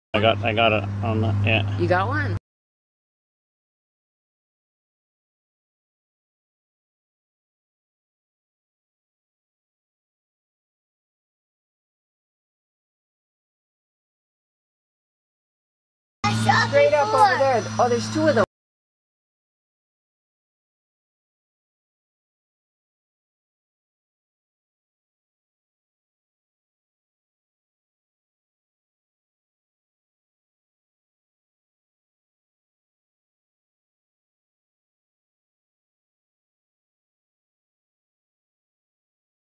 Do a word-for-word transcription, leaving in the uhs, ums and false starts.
I got, I got it on the, yeah. You got one? Straight up over there. Oh, there's two of them.